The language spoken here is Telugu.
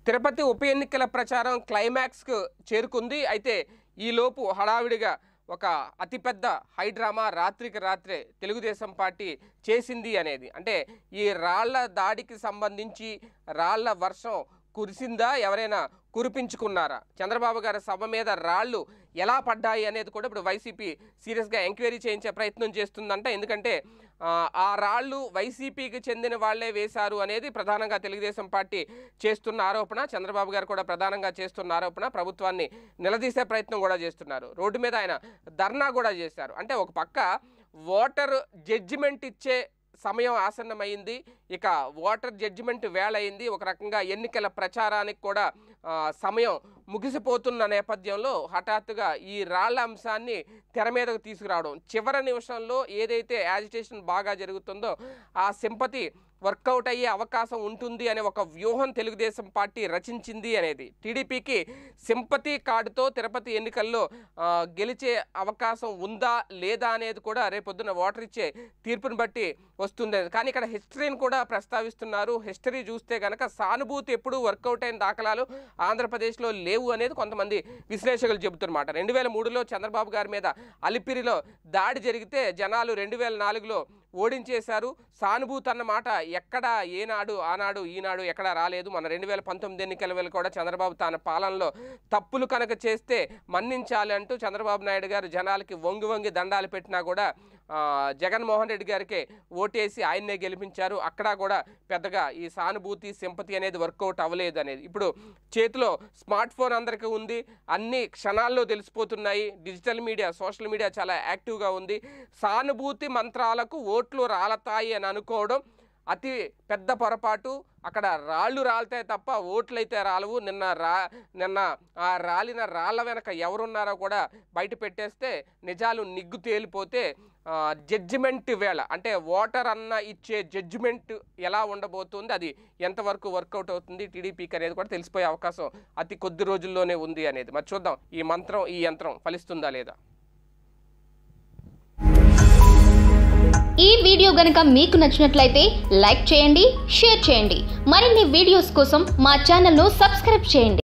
తిరుపతి ఉప ఎన్నికల ప్రచారం క్లైమాక్స్కు చేరుకుంది. అయితే ఈలోపు హడావిడిగా ఒక అతిపెద్ద హైడ్రామా రాత్రికి రాత్రే తెలుగుదేశం పార్టీ చేసింది అనేది, అంటే ఈ రాళ్ల దాడికి సంబంధించి రాళ్ల వర్షం కురిసిందా, ఎవరైనా కురిపించుకున్నారా, చంద్రబాబు గారి సభ మీద రాళ్ళు ఎలా పడ్డాయి అనేది కూడా ఇప్పుడు వైసీపీ సీరియస్గా ఎంక్వైరీ చేయించే ప్రయత్నం చేస్తుందంట. ఎందుకంటే ఆ రాళ్ళు వైసీపీకి చెందిన వాళ్లే వేశారు అనేది ప్రధానంగా తెలుగుదేశం పార్టీ చేస్తున్న ఆరోపణ. చంద్రబాబు గారు కూడా ప్రధానంగా చేస్తున్న ఆరోపణ. ప్రభుత్వాన్ని నిలదీసే ప్రయత్నం కూడా చేస్తున్నారు. రోడ్డు మీద ఆయన ధర్నా కూడా చేశారు. అంటే ఒక పక్క ఓటర్ జడ్జిమెంట్ ఇచ్చే సమయం ఆసన్నమైంది, ఇక ఓటర్ జడ్జిమెంట్ వేళయింది, ఒక రకంగా ఎన్నికల ప్రచారానికి కూడా సమయం ముగిసిపోతున్న నేపథ్యంలో హఠాత్తుగా ఈ రాళ్ల అంశాన్ని తెర మీదకు తీసుకురావడం, చివరి నిమిషంలో ఏదైతే యాజిటేషన్ బాగా జరుగుతుందో ఆ సింపతి వర్కౌట్ అయ్యే అవకాశం ఉంటుంది అనే ఒక వ్యూహం తెలుగుదేశం పార్టీ రచించింది అనేది, టీడీపీకి సింపతి కార్డుతో తిరుపతి ఎన్నికల్లో గెలిచే అవకాశం ఉందా లేదా అనేది కూడా రేపొద్దున ఓటర్ ఇచ్చే తీర్పుని బట్టి వస్తుంది. కానీ ఇక్కడ హిస్టరీని కూడా ప్రస్తావిస్తున్నారు. హిస్టరీ చూస్తే కనుక సానుభూతి ఎప్పుడూ వర్కౌట్ అయిన దాఖలాలు ఆంధ్రప్రదేశ్లో లేవు అనేది కొంతమంది విశ్లేషకులు చెబుతున్నమాట. 2003లో చంద్రబాబు గారి మీద అలిపిరిలో దాడి జరిగితే జనాలు 2004లో ఓడించేశారు. సానుభూతి అన్నమాట ఎక్కడ ఏనాడు ఆనాడు ఈనాడు ఎక్కడా రాలేదు. మన 2019 ఎన్నికల వేళ కూడా చంద్రబాబు తన పాలనలో తప్పులు కనుక చేస్తే మన్నించాలి అంటూ చంద్రబాబు నాయుడు గారు జనాలకి వంగి వంగి దండాలు పెట్టినా కూడా జగన్మోహన్ రెడ్డి గారికి ఓటేసి ఆయన్నే గెలిపించారు. అక్కడ కూడా పెద్దగా ఈ సానుభూతి సింపతి అనేది వర్కౌట్ అవ్వలేదు అనేది. ఇప్పుడు చేతిలో స్మార్ట్ ఫోన్ అందరికీ ఉంది, అన్ని క్షణాల్లో తెలిసిపోతున్నాయి. డిజిటల్ మీడియా, సోషల్ మీడియా చాలా యాక్టివ్గా ఉంది. సానుభూతి మంత్రాలకు ఓట్లు రాలతాయి అని అనుకోవడం అతి పెద్ద పొరపాటు. అక్కడ రాళ్ళు రాలుతాయి తప్ప ఓట్లయితే రాలవు. నిన్న ఆ రాలిన రాళ్ళ వెనక ఎవరున్నారో కూడా బయట పెట్టేస్తే నిజాలు నిగ్గు తేలిపోతే జడ్జిమెంట్ వేళ, అంటే ఓటర్ అన్న ఇచ్చే జడ్జిమెంట్ ఎలా ఉండబోతుంది, అది ఎంతవరకు వర్కౌట్ అవుతుంది టీడీపీకి అనేది కూడా తెలిసిపోయే అవకాశం అతి కొద్ది రోజుల్లోనే ఉంది అనేది. మరి చూద్దాం ఈ మంత్రం, ఈ యంత్రం ఫలిస్తుందా లేదా. ఈ వీడియో గనుక మీకు నచ్చినట్లయితే లైక్ చేయండి, షేర్ చేయండి. మరిన్ని వీడియోస్ కోసం మా ఛానల్ను సబ్స్క్రైబ్ చేయండి.